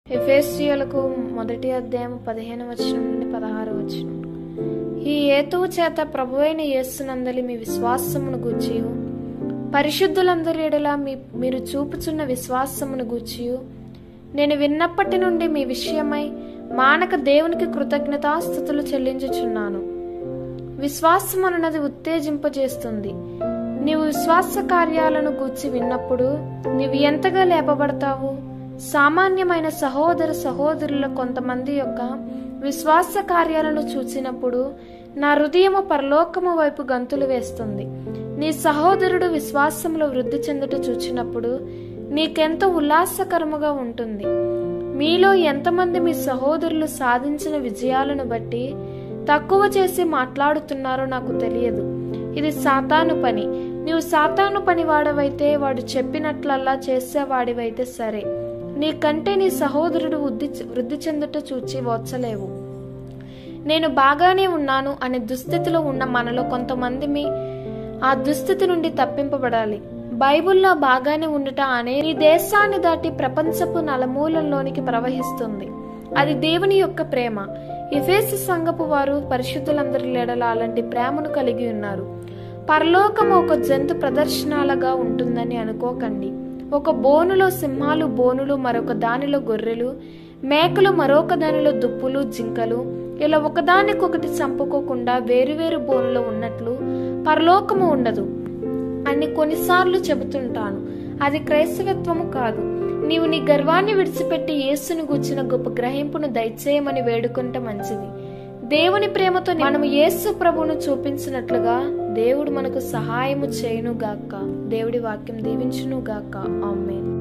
ఎఫెసీయులకు 1వ అధ్యాయం 15వ వచనం నుండి 16వ వచనం. ఈ హేతువు చేత ప్రభువైన యేసునందలి మీ విశ్వాసమును గూర్చియు పరిశుద్ధులందరి ఎడల మీరు చూపుచున్న విశ్వాసమును గూర్చియు నేను విన్నప్పటి నుండి మీ విషయమై మానక దేవునికి కృతజ్ఞతాస్తుతులు చెల్లించుచున్నాను. విశ్వాసమన్నది ఉత్తేజింపజేస్తుంది. నీవు విశ్వాస కార్యాలను గూర్చి విన్నప్పుడు నీవు ఎంతగా లేపబడతావు. సామాన్యమైన సహోదరుల కొంతమంది యొక్క విశ్వాస కార్యాలను చూచినప్పుడు నా హృదయము పరలోకము వైపు గంతులు వేస్తుంది. నీ సహోదరుడు విశ్వాసంలో వృద్ధి చెందుట చూచినప్పుడు నీకెంతో ఉల్లాసకరముగా ఉంటుంది. మీలో ఎంతమంది మీ సహోదరులు సాధించిన విజయాలను బట్టి తక్కువ చేసి మాట్లాడుతున్నారో నాకు తెలియదు. ఇది సాతాను పని. నీవు సాతాను పని వాడవైతే వాడు చెప్పినట్లల్లా చేసేవాడివైతే సరే, నీకంటే నీ సహోదరుడు వృద్ధి చెందుట చూచి ఓర్చలేవు. నేను బాగానే ఉన్నాను అనే దుస్థితిలో ఉన్న మనలో కొంతమంది ఆ దుస్థితి నుండి తప్పింపబడాలి. బైబిల్లో బాగానే ఉండుట అనే ఈ దేశాన్ని దాటి ప్రపంచపు నలుమూలల్లోనికి ప్రవహిస్తుంది. అది దేవుని యొక్క ప్రేమ. ఎఫెసు సంఘపు వారు పరిశుద్ధులందరి ఎడల అలాంటి ప్రేమను కలిగి ఉన్నారు. పరలోకము ఒక జంతు ప్రదర్శనలుగా ఉంటుందని అనుకోకండి. ఒక బోనులో సింహాలు, బోనులు మరొక దానిలో గొర్రెలు, మేకలు మరొక దానిలో దుప్పులు, జింకలు ఇలా ఒకదానికొకటి చంపుకోకుండా వేరువేరు బోనులో ఉన్నట్లు పరలోకము ఉండదు అని కొన్నిసార్లు చెబుతుంటాను. అది క్రైస్తవత్వము కాదు. నీవు నీ గర్వాన్ని విడిచిపెట్టి యేసును గూర్చిన గొప్ప గ్రహింపును దయచేయమని వేడుకుంటే మంచిది. దేవుని ప్రేమతో మనము యేసు ప్రభువును చూపించినట్లుగా దేవుడు మనకు సహాయము చేయును గాక. దేవుడి వాక్యం దీవించును గాక. ఆమేన్.